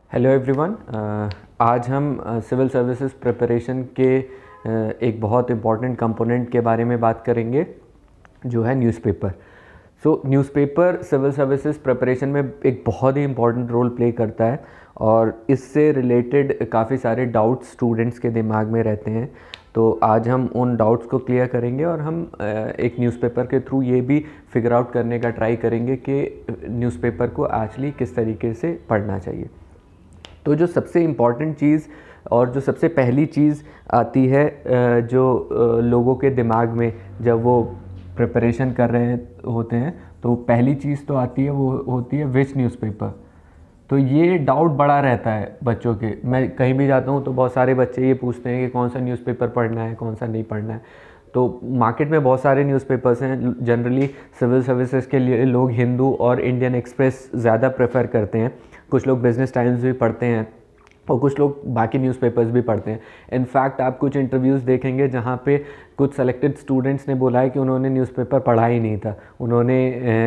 Hello everyone. आज हम civil services preparation के एक बहुत इम्पॉर्टेंट कंपोनेंट के बारे में बात करेंगे जो है newspaper. Newspaper civil services preparation में एक बहुत ही इम्पॉर्टेंट रोल प्ले करता है और इससे रिलेटेड काफ़ी सारे डाउट्स स्टूडेंट्स के दिमाग में रहते हैं। तो आज हम उन डाउट्स को क्लियर करेंगे और हम एक न्यूज़पेपर के थ्रू ये भी फिगर आउट करने का ट्राई करेंगे कि न्यूज़पेपर को एक्चुअली किस तरीके से पढ़ना चाहिए। तो जो सबसे इम्पॉर्टेंट चीज़ और जो सबसे पहली चीज़ आती है जो लोगों के दिमाग में जब वो प्रिपरेशन कर रहे होते हैं, तो पहली चीज़ तो आती है, वो होती है विच न्यूज़पेपर। तो ये डाउट बड़ा रहता है बच्चों के। मैं कहीं भी जाता हूँ तो बहुत सारे बच्चे ये पूछते हैं कि कौन सा न्यूज़पेपर पढ़ना है, कौन सा नहीं पढ़ना है। तो मार्केट में बहुत सारे न्यूज़पेपर्स हैं। जनरली सिविल सर्विसेज के लिए लोग हिंदू और इंडियन एक्सप्रेस ज़्यादा प्रेफर करते हैं। कुछ लोग बिजनेस टाइम्स भी पढ़ते हैं और कुछ लोग बाकी न्यूज़पेपर्स भी पढ़ते हैं। इनफैक्ट आप कुछ इंटरव्यूज़ देखेंगे जहाँ पे कुछ सेलेक्टेड स्टूडेंट्स ने बोला है कि उन्होंने न्यूज़पेपर पढ़ा ही नहीं था, उन्होंने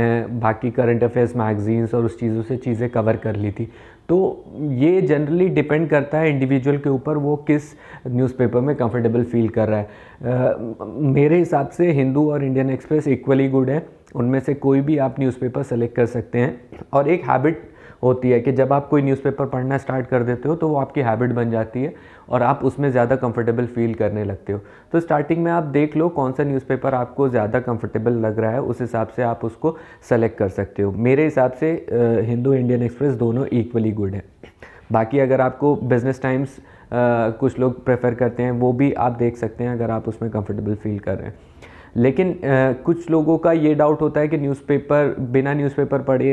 बाकी करंट अफेयर्स मैगजीन्स और उस चीज़ों से चीज़ें कवर कर ली थी। तो ये जनरली डिपेंड करता है इंडिविजुअल के ऊपर, वो किस न्यूज़पेपर में कंफर्टेबल फील कर रहा है। मेरे हिसाब से हिंदू और इंडियन एक्सप्रेस इक्वली गुड है, उनमें से कोई भी आप न्यूज़पेपर सेलेक्ट कर सकते हैं। और एक हैबिट होती है कि जब आप कोई न्यूज़पेपर पढ़ना स्टार्ट कर देते हो तो वो आपकी हैबिट बन जाती है और आप उसमें ज़्यादा कंफर्टेबल फील करने लगते हो। तो स्टार्टिंग में आप देख लो कौन सा न्यूज़पेपर आपको ज़्यादा कंफर्टेबल लग रहा है, उस हिसाब से आप उसको सेलेक्ट कर सकते हो। मेरे हिसाब से हिंदू इंडियन एक्सप्रेस दोनों इक्वली गुड है। बाकी अगर आपको बिजनेस टाइम्स कुछ लोग प्रेफर करते हैं, वो भी आप देख सकते हैं अगर आप उसमें कंफर्टेबल फील कर रहे हैं। लेकिन कुछ लोगों का ये डाउट होता है कि न्यूज़पेपर बिना न्यूज़पेपर पढ़े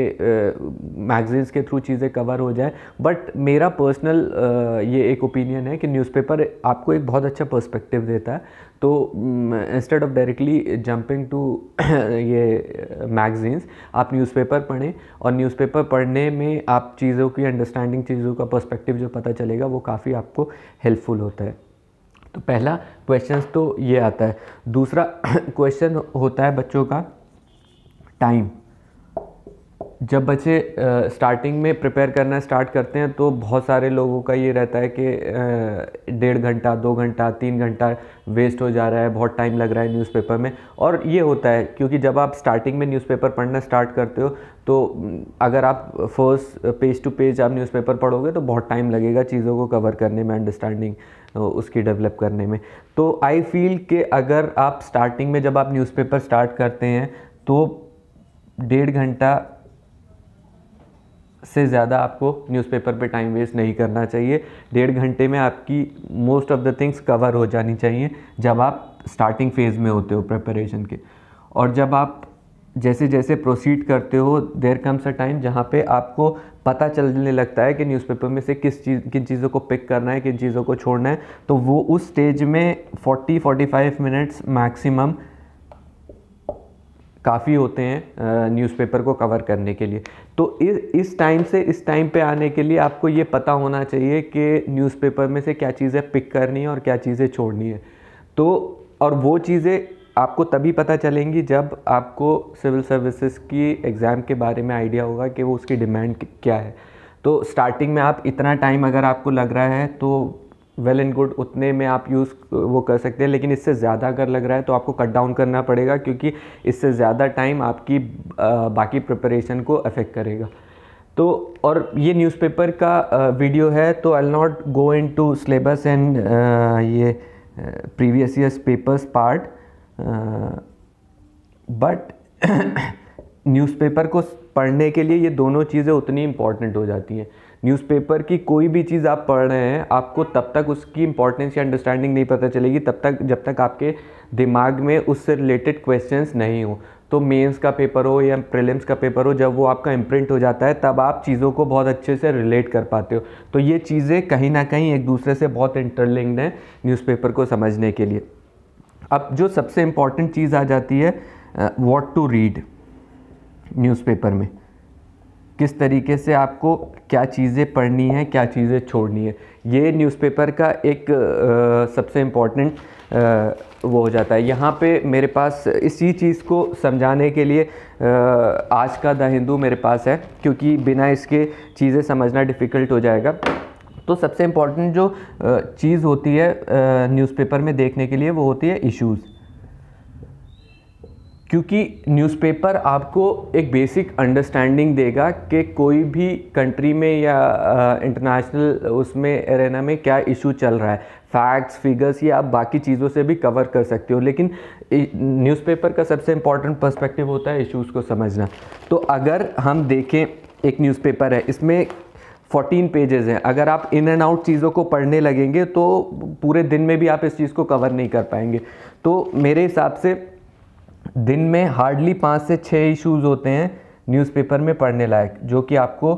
मैगजीन्स के थ्रू चीज़ें कवर हो जाए। बट मेरा पर्सनल ये एक ओपिनियन है कि न्यूज़पेपर आपको एक बहुत अच्छा पर्सपेक्टिव देता है। तो instead of directly jumping to ये मैगजीन्स, आप न्यूज़पेपर पढ़ें और न्यूज़पेपर पढ़ने में आप चीज़ों की अंडरस्टैंडिंग, चीज़ों का पर्सपेक्टिव जो पता चलेगा वो काफ़ी आपको हेल्पफुल होता है। तो पहला क्वेश्चन तो ये आता है। दूसरा क्वेश्चन होता है बच्चों का टाइम। जब बच्चे स्टार्टिंग में प्रिपेयर करना स्टार्ट करते हैं तो बहुत सारे लोगों का ये रहता है कि 1.5 घंटा, 2 घंटा, 3 घंटा वेस्ट हो जा रहा है, बहुत टाइम लग रहा है न्यूज़पेपर में। और ये होता है क्योंकि जब आप स्टार्टिंग में न्यूज़पेपर पढ़ना स्टार्ट करते हो तो अगर आप फर्स्ट पेज टू पेज आप न्यूज़पेपर पढ़ोगे तो बहुत टाइम लगेगा चीज़ों को कवर करने में, अंडरस्टैंडिंग उसकी डेवलप करने में। तो आई फील कि अगर आप स्टार्टिंग में जब आप न्यूज़पेपर स्टार्ट करते हैं तो 1.5 घंटा से ज़्यादा आपको न्यूज़पेपर पे टाइम वेस्ट नहीं करना चाहिए। 1.5 घंटे में आपकी most of the things cover हो जानी चाहिए जब आप स्टार्टिंग फेज़ में होते हो प्रिपरेशन के। और जब आप जैसे जैसे प्रोसीड करते हो, देयर कम्स अ टाइम जहाँ पे आपको पता चलने लगता है कि न्यूज़पेपर में से किन चीज़ों को पिक करना है, किन चीज़ों को छोड़ना है। तो वो उस स्टेज में 40-45 मिनट्स मैक्सिमम काफ़ी होते हैं न्यूज़पेपर को कवर करने के लिए। तो इस टाइम से इस टाइम पे आने के लिए आपको ये पता होना चाहिए कि न्यूज़पेपर में से क्या चीज़ें पिक करनी है और क्या चीज़ें छोड़नी है। तो और वो चीज़ें आपको तभी पता चलेंगी जब आपको सिविल सर्विसेज की एग्ज़ाम के बारे में आइडिया होगा कि वो उसकी डिमांड क्या है। तो स्टार्टिंग में आप इतना टाइम अगर आपको लग रहा है तो वेल एंड गुड, उतने में आप यूज़ वो कर सकते हैं। लेकिन इससे ज़्यादा अगर लग रहा है तो आपको कट डाउन करना पड़ेगा, क्योंकि इससे ज़्यादा टाइम आपकी बाकी प्रिपरेशन को अफेक्ट करेगा। तो और ये न्यूज़पेपर का वीडियो है, तो I will not go into syllabus and ये previous years papers part, but newspaper को पढ़ने के लिए ये दोनों चीज़ें उतनी इम्पॉर्टेंट हो जाती हैं। न्यूज़पेपर की कोई भी चीज़ आप पढ़ रहे हैं, आपको तब तक उसकी इंपॉर्टेंस या अंडरस्टैंडिंग नहीं पता चलेगी जब तक आपके दिमाग में उससे रिलेटेड क्वेश्चंस नहीं हो। तो मेंस का पेपर हो या प्रीलिम्स का पेपर हो, जब वो आपका इम्प्रिंट हो जाता है तब आप चीज़ों को बहुत अच्छे से रिलेट कर पाते हो। तो ये चीज़ें कहीं ना कहीं एक दूसरे से बहुत इंटरलिंक्ड हैं न्यूज़पेपर को समझने के लिए। अब जो सबसे इम्पॉर्टेंट चीज़ आ जाती है, व्हाट टू रीड न्यूज़पेपर में। किस तरीके से आपको क्या चीज़ें पढ़नी है, क्या चीज़ें छोड़नी है, ये न्यूज़पेपर का एक सबसे इम्पॉर्टेंट वो हो जाता है। यहाँ पे मेरे पास इसी चीज़ को समझाने के लिए आज का द हिंदू मेरे पास है, क्योंकि बिना इसके चीज़ें समझना डिफ़िकल्ट हो जाएगा। तो सबसे इम्पॉर्टेंट जो चीज़ होती है न्यूज़पेपर में देखने के लिए वो होती है इश्यूज़, क्योंकि न्यूज़पेपर आपको एक बेसिक अंडरस्टैंडिंग देगा कि कोई भी कंट्री में या इंटरनेशनल उसमें एरेना में क्या इशू चल रहा है। फैक्ट्स, फिगर्स ये आप बाकी चीज़ों से भी कवर कर सकते हो, लेकिन न्यूज़पेपर का सबसे इम्पॉर्टेंट पर्सपेक्टिव होता है इश्यूज़ को समझना। तो अगर हम देखें, एक न्यूज़पेपर है, इसमें 14 पेजेस हैं। अगर आप इन एंड आउट चीज़ों को पढ़ने लगेंगे तो पूरे दिन में भी आप इस चीज़ को कवर नहीं कर पाएंगे। तो मेरे हिसाब से दिन में हार्डली 5 से 6 इश्यूज़ होते हैं न्यूज़पेपर में पढ़ने लायक, जो कि आपको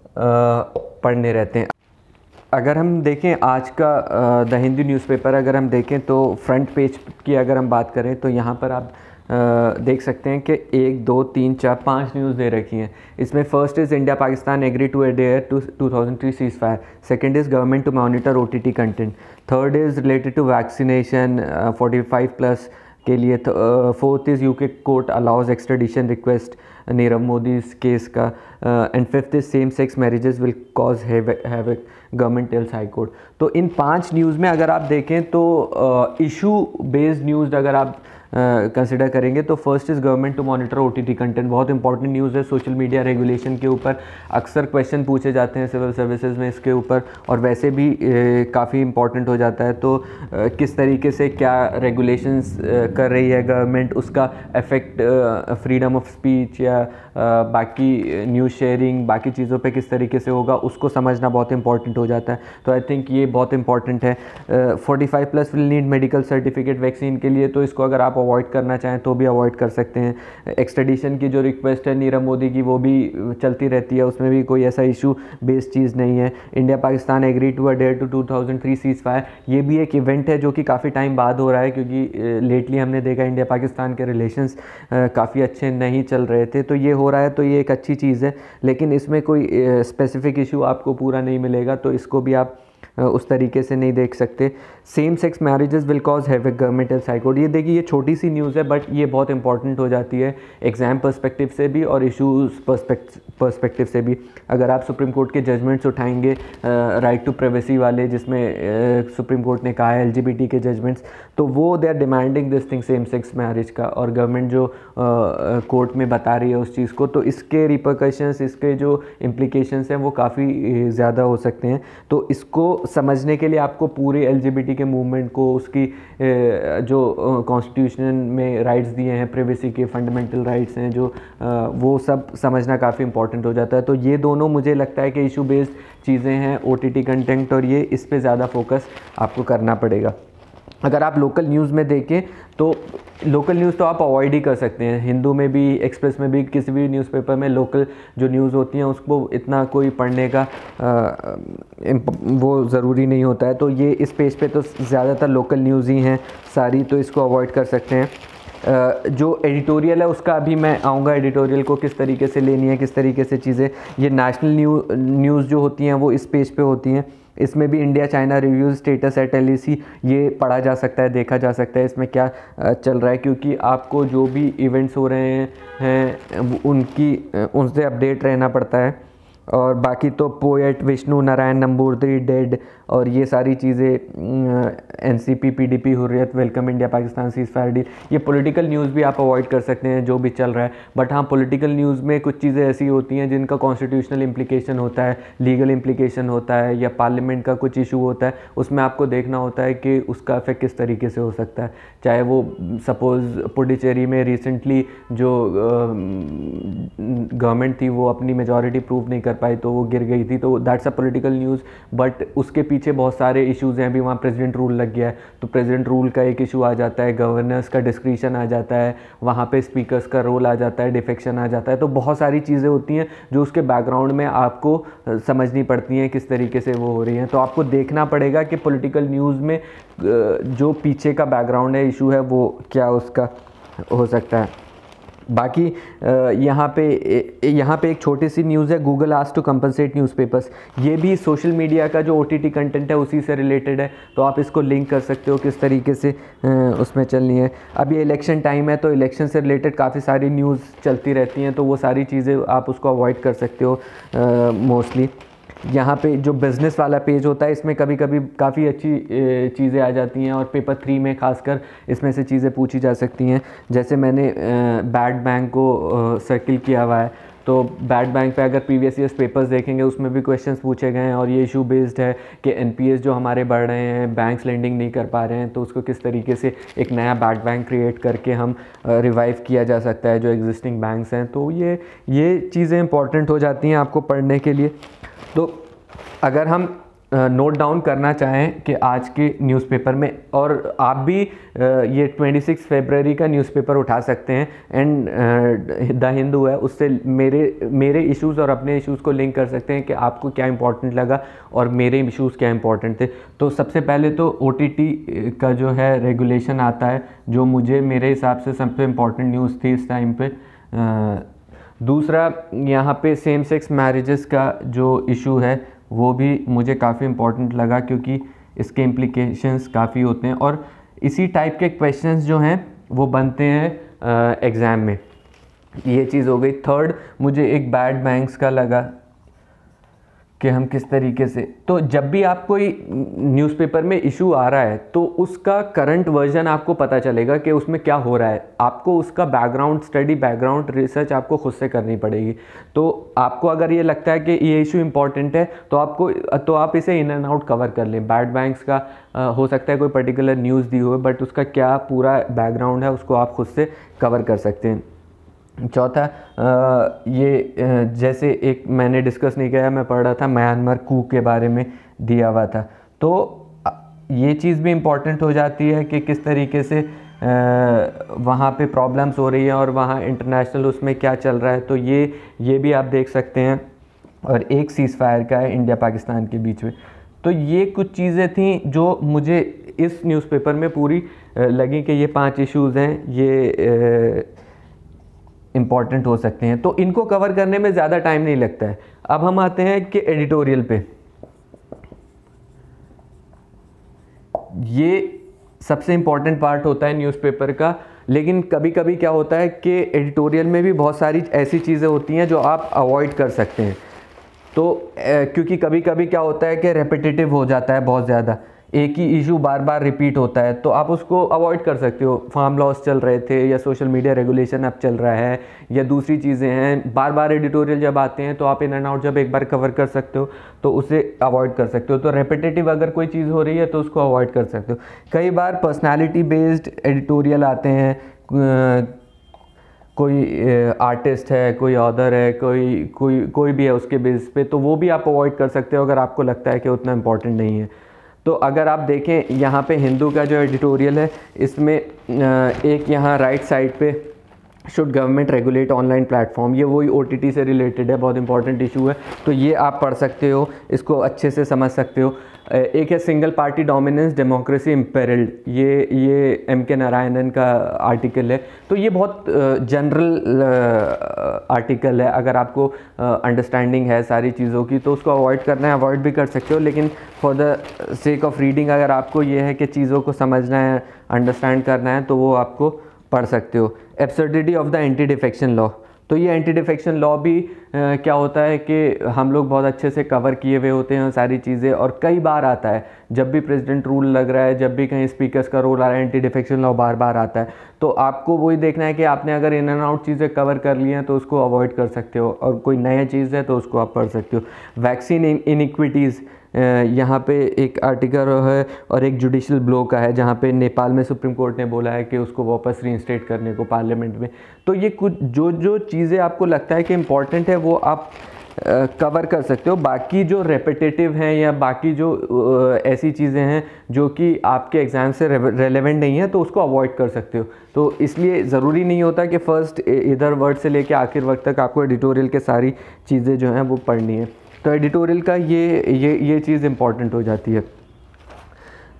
पढ़ने रहते हैं। अगर हम देखें आज का द हिंदू न्यूज़पेपर, अगर हम देखें तो फ्रंट पेज की अगर हम बात करें तो यहाँ पर आप देख सकते हैं कि 1 2 3 4 5 न्यूज़ दे रखी हैं। इसमें first is India Pakistan agree to adhere to 2003 cease fire, second is government to monitor OTT content, third is related to vaccination 45+ के लिए, fourth is UK court allows extradition request Nirav Modi case का, and fifth is same sex marriages will cause havoc, government tells high court. तो इन 5 news में अगर आप देखें तो इशू बेस्ड न्यूज़ अगर आप कंसिडर करेंगे तो first is government to monitor OTT content, बहुत इंपॉर्टेंट न्यूज़ है। सोशल मीडिया रेगुलेशन के ऊपर अक्सर क्वेश्चन पूछे जाते हैं सिविल सर्विसेज में इसके ऊपर, और वैसे भी काफ़ी इंपॉर्टेंट हो जाता है। तो किस तरीके से क्या रेगुलेशंस कर रही है गवर्नमेंट, उसका इफ़ेक्ट फ्रीडम ऑफ स्पीच या बाकी न्यूज़ शेयरिंग बाकी चीज़ों पे किस तरीके से होगा, उसको समझना बहुत इंपॉर्टेंट हो जाता है। तो आई थिंक ये बहुत इंपॉर्टेंट है। 45+ will need medical certificate vaccine के लिए, तो इसको अगर आप अवॉइड करना चाहें तो भी अवॉइड कर सकते हैं। एक्सट्रेडिशन की जो रिक्वेस्ट है नीरव मोदी की वो भी चलती रहती है, उसमें भी कोई ऐसा इशू बेस्ड चीज़ नहीं है। India Pakistan agree to adhere to 2003 cease fire, ये भी एक इवेंट है जो कि काफ़ी टाइम बाद हो रहा है, क्योंकि लेटली हमने देखा इंडिया पाकिस्तान के रिलेशंस काफ़ी अच्छे नहीं चल रहे थे। तो ये हो रहा है, तो ये एक अच्छी चीज़ है, लेकिन इसमें कोई स्पेसिफिक इशू आपको पूरा नहीं मिलेगा, तो इसको भी आप उस तरीके से नहीं देख सकते। Same sex marriages will cause havoc, government tells high court, ये देखिए ये छोटी सी न्यूज़ है बट ये बहुत इंपॉर्टेंट हो जाती है एग्ज़ाम पर्सपेक्टिव से भी और इश्यूज़ पर्सपेक्टिव से भी। अगर आप सुप्रीम कोर्ट के जजमेंट्स उठाएंगे राइट टू प्राइवेसी वाले, जिसमें सुप्रीम कोर्ट ने कहा है LGBT के जजमेंट्स, तो वो they are demanding this thing same sex marriage का, और गवर्नमेंट जो कोर्ट में बता रही है उस चीज़ को, तो इसके रिपरकशंस, इसके जो इम्प्लीकेशंस हैं वो काफ़ी ज़्यादा हो सकते हैं। तो इसको समझने के लिए आपको पूरे LGBT के मूवमेंट को, उसकी जो कॉन्स्टिट्यूशन में राइट्स दिए हैं, प्राइवेसी के फंडामेंटल राइट्स हैं जो, वो सब समझना काफ़ी इंपॉर्टेंट हो जाता है। तो ये दोनों मुझे लगता है कि इशू बेस्ड चीज़ें हैं, OTT कंटेंट, और ये इस पे ज़्यादा फोकस आपको करना पड़ेगा। अगर आप लोकल न्यूज़ में देखें तो लोकल न्यूज़ तो आप अवॉइड ही कर सकते हैं। हिंदू में भी, एक्सप्रेस में भी, किसी भी न्यूज़पेपर में लोकल जो न्यूज़ होती हैं उसको इतना कोई पढ़ने का वो ज़रूरी नहीं होता है। तो ये इस पेज पे तो ज़्यादातर लोकल न्यूज़ ही हैं सारी, तो इसको अवॉइड कर सकते हैं। जो एडिटोरियल है उसका अभी मैं आऊँगा, एडिटोरियल को किस तरीके से लेनी है, किस तरीके से चीज़ें, ये नेशनल न्यूज़ जो होती हैं वो इस पेज पे होती हैं। इसमें भी India China reviews status at LAC ये पढ़ा जा सकता है, देखा जा सकता है इसमें क्या चल रहा है, क्योंकि आपको जो भी इवेंट्स हो रहे हैं उनसे अपडेट रहना पड़ता है। और बाकी तो पोएट विष्णु नारायण नंबूदरी डेड, और ये सारी चीज़ें NCP PDP Hurriyat welcome India Pakistan cease fire deal, ये पॉलिटिकल न्यूज़ भी आप अवॉइड कर सकते हैं जो भी चल रहा है। बट हाँ, पॉलिटिकल न्यूज़ में कुछ चीज़ें ऐसी होती हैं जिनका कॉन्स्टिट्यूशनल इम्प्लीकेशन होता है, लीगल इम्प्लीकेशन होता है, या पार्लियामेंट का कुछ इशू होता है, उसमें आपको देखना होता है कि उसका इफेक्ट किस तरीके से हो सकता है। चाहे वो सपोज़ पुडुचेरी में रिसेंटली जो गवर्नमेंट थी वो अपनी मेजॉरिटी प्रूव नहीं कर पाई तो वो गिर गई थी, तो that's a political news, but उसके पीछे बहुत सारे इश्यूज़ हैं। अभी वहाँ प्रेसिडेंट रूल लग गया है, तो प्रेसिडेंट रूल का एक इशू आ जाता है, गवर्नर्स का डिस्क्रिशन आ जाता है, वहाँ पे स्पीकर्स का रोल आ जाता है, डिफेक्शन आ जाता है। तो बहुत सारी चीज़ें होती हैं जो उसके बैकग्राउंड में आपको समझनी पड़ती हैं किस तरीके से वो हो रही हैं। तो आपको देखना पड़ेगा कि पॉलिटिकल न्यूज़ में जो पीछे का बैकग्राउंड है, इशू है, वो क्या उसका हो सकता है। बाकी यहाँ पे एक छोटी सी न्यूज़ है, Google asked to compensate newspapers. ये भी सोशल मीडिया का जो OTT कंटेंट है उसी से रिलेटेड है, तो आप इसको लिंक कर सकते हो किस तरीके से उसमें चलनी है। अब ये इलेक्शन टाइम है, तो इलेक्शन से रिलेटेड काफ़ी सारी न्यूज़ चलती रहती हैं, तो वो सारी चीज़ें आप उसको अवॉइड कर सकते हो मोस्टली। यहाँ पे जो बिज़नेस वाला पेज होता है, इसमें कभी कभी काफ़ी अच्छी चीज़ें आ जाती हैं, और पेपर 3 में खासकर इसमें से चीज़ें पूछी जा सकती हैं। जैसे मैंने बैड बैंक को सर्किल किया हुआ है, तो बैड बैंक पे अगर प्रीवियस ईयर्स पेपर्स देखेंगे उसमें भी क्वेश्चंस पूछे गए हैं, और ये इशू बेस्ड है कि NPS जो हमारे बढ़ रहे हैं, बैंक्स लेंडिंग नहीं कर पा रहे हैं, तो उसको किस तरीके से एक नया बैड बैंक क्रिएट करके हम रिवाइव किया जा सकता है जो एग्जिस्टिंग बैंक्स हैं। तो ये चीज़ें इंपॉर्टेंट हो जाती हैं आपको पढ़ने के लिए। तो अगर हम नोट डाउन करना चाहें कि आज के न्यूज़पेपर में, और आप भी ये 26 फरवरी का न्यूज़पेपर उठा सकते हैं, एंड द हिंदू है, उससे मेरे इश्यूज़ और अपने इश्यूज़ को लिंक कर सकते हैं कि आपको क्या इंपॉर्टेंट लगा और मेरे इश्यूज़ क्या इंपॉर्टेंट थे। तो सबसे पहले तो OTT का जो है रेगुलेशन आता है, जो मेरे हिसाब से सबसे इम्पॉर्टेंट न्यूज़ थी इस टाइम पे। दूसरा, यहाँ पे सेम सेक्स मैरिजेस का जो इशू है वो भी मुझे काफ़ी इम्पोर्टेंट लगा, क्योंकि इसके इम्प्लीकेशंस काफ़ी होते हैं, और इसी टाइप के क्वेश्चंस जो हैं वो बनते हैं एग्ज़ाम में। ये चीज़ हो गई। थर्ड, मुझे एक बैड बैंक्स का लगा कि हम किस तरीके से, तो जब भी आप कोई न्यूज़पेपर में इशू आ रहा है तो उसका करंट वर्जन आपको पता चलेगा कि उसमें क्या हो रहा है। आपको उसका बैकग्राउंड स्टडी, बैकग्राउंड रिसर्च आपको खुद से करनी पड़ेगी। तो आपको अगर ये लगता है कि ये इशू इंपॉर्टेंट है तो आप इसे इन एंड आउट कवर कर लें। बैड बैंक्स का हो सकता है कोई पर्टिकुलर न्यूज़ दी हो, बट उसका क्या पूरा बैकग्राउंड है उसको आप खुद से कवर कर सकते हैं। चौथा, ये जैसे एक मैंने डिस्कस नहीं किया, मैं पढ़ रहा था म्यांमार कू के बारे में दिया हुआ था, तो ये चीज़ भी इम्पॉर्टेंट हो जाती है कि किस तरीके से वहाँ पे प्रॉब्लम्स हो रही हैं और वहाँ इंटरनेशनल उसमें क्या चल रहा है, तो ये भी आप देख सकते हैं। और एक सीज़ फायर का है इंडिया पाकिस्तान के बीच में। तो ये कुछ चीज़ें थी जो मुझे इस न्यूज़पेपर में पूरी लगी कि ये 5 इश्यूज़ हैं, ये इम्पॉर्टेंट हो सकते हैं, तो इनको कवर करने में ज़्यादा टाइम नहीं लगता है। अब हम आते हैं कि एडिटोरियल पे। ये सबसे इम्पॉर्टेंट पार्ट होता है न्यूज़पेपर का, लेकिन कभी कभी क्या होता है कि एडिटोरियल में भी बहुत सारी ऐसी चीज़ें होती हैं जो आप अवॉइड कर सकते हैं। तो क्योंकि कभी कभी क्या होता है कि रेपिटेटिव हो जाता है, बहुत ज़्यादा एक ही इशू बार बार रिपीट होता है, तो आप उसको अवॉइड कर सकते हो। फार्म लॉस चल रहे थे, या सोशल मीडिया रेगुलेशन अब चल रहा है, या दूसरी चीज़ें हैं, बार बार एडिटोरियल जब आते हैं तो आप इन एंड आउट जब एक बार कवर कर सकते हो तो उसे अवॉइड कर सकते हो। तो रेपिटेटिव अगर कोई चीज़ हो रही है तो उसको अवॉइड कर सकते हो। कई बार पर्सनैलिटी बेस्ड एडिटोरियल आते हैं, कोई आर्टिस्ट है, कोई ऑथर है, कोई भी है उसके बेस पे, तो वो भी आप अवॉइड कर सकते हो अगर आपको लगता है कि उतना इम्पोर्टेंट नहीं है। तो अगर आप देखें यहाँ पे हिंदू का जो एडिटोरियल है, इसमें एक यहाँ राइट साइड पे should government regulate online platform, ये वही OTT से रिलेटेड है, बहुत इंपॉर्टेंट इशू है, तो ये आप पढ़ सकते हो, इसको अच्छे से समझ सकते हो। एक है single party dominance democracy imperilled, ये MK नारायणन का आर्टिकल है। तो ये बहुत जनरल आर्टिकल है, अगर आपको अंडरस्टैंडिंग है सारी चीज़ों की तो उसको अवॉइड करना है, अवॉइड भी कर सकते हो, लेकिन for the sake of reading अगर आपको ये है कि चीज़ों को समझना है, अंडरस्टैंड करना है, तो वो आपको पढ़ सकते हो। Absurdity of the anti defection law, तो ये एंटी डिफेक्शन लॉ भी क्या होता है कि हम लोग बहुत अच्छे से कवर किए हुए होते हैं सारी चीज़ें, और कई बार आता है जब भी प्रेसिडेंट रूल लग रहा है, जब भी कहीं स्पीकर्स का रोल आ रहा है, एंटी डिफेक्शन लॉ बार बार आता है। तो आपको वही देखना है कि आपने अगर इन एंड आउट चीज़ें कवर कर ली हैं तो उसको अवॉइड कर सकते हो, और कोई नया चीज़ है तो उसको आप पढ़ सकते हो। वैक्सीन इनइक्विटीज़, यहाँ पे एक आर्टिकल है, और एक जुडिशल ब्लो का है जहाँ पे नेपाल में सुप्रीम कोर्ट ने बोला है कि उसको वापस रीइंस्टेट करने को पार्लियामेंट में। तो ये कुछ जो चीज़ें आपको लगता है कि इम्पॉर्टेंट है वो आप कवर कर सकते हो। बाकी जो रेपिटेटिव हैं या बाकी जो ऐसी चीज़ें हैं जो कि आपके एग्ज़ाम से रेलेवेंट नहीं है तो उसको अवॉइड कर सकते हो। तो इसलिए ज़रूरी नहीं होता कि फ़र्स्ट इधर वर्ड से लेके आखिर वक्त तक आपको एडिटोरियल के सारी चीज़ें जो हैं वो पढ़नी है। तो एडिटोरियल का ये चीज़ इम्पॉर्टेंट हो जाती है।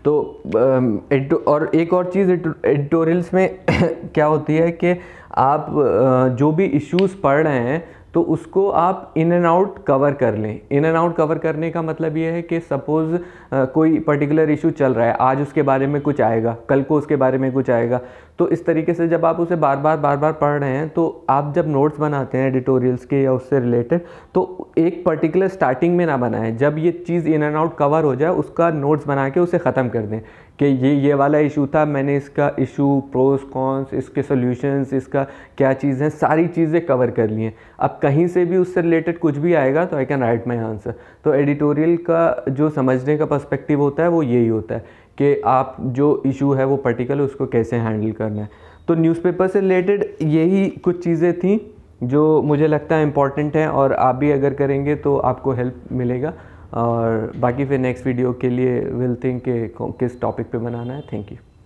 और एक और चीज़ एडिटोरियल्स में क्या होती है कि आप जो भी इश्यूज़ पढ़ रहे हैं तो उसको आप इन एंड आउट कवर कर लें। इन एंड आउट कवर करने का मतलब ये है कि सपोज़ कोई पर्टिकुलर इशू चल रहा है, आज उसके बारे में कुछ आएगा, कल को उसके बारे में कुछ आएगा, तो इस तरीके से जब आप उसे बार बार पढ़ रहे हैं तो आप जब नोट्स बनाते हैं एडिटोरियल्स के या उससे रिलेटेड, तो एक पर्टिकुलर स्टार्टिंग में ना बनाएं, जब ये चीज़ इन एंड आउट कवर हो जाए उसका नोट्स बना के उसे ख़त्म कर दें कि ये वाला इशू था, मैंने इसका इशू, प्रोस कॉन्स, इसके सॉल्यूशंस, इसका क्या चीज़ है, सारी चीज़ें कवर कर ली हैं। अब कहीं से भी उससे रिलेटेड कुछ भी आएगा तो I can write my answer. तो एडिटोरियल का जो समझने का पर्सपेक्टिव होता है वो यही होता है कि आप जो इशू है वो पर्टिकुलर उसको कैसे हैंडल करना है। तो न्यूज़पेपर से रिलेटेड यही कुछ चीज़ें थी जो मुझे लगता है इम्पॉर्टेंट है, और आप भी अगर करेंगे तो आपको हेल्प मिलेगा। और बाकी फिर नेक्स्ट वीडियो के लिए विल थिंक किस टॉपिक पे बनाना है। Thank you.